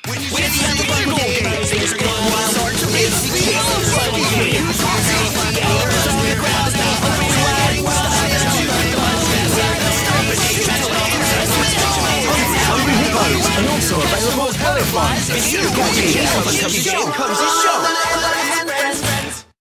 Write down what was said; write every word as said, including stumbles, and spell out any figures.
With the unbelievable games, it's going wild. It's the Elefun Friends. Elders on the ground, open wide, wild Hungry Hippos, and also available at Elefun. It's the Elefun Cozy Show.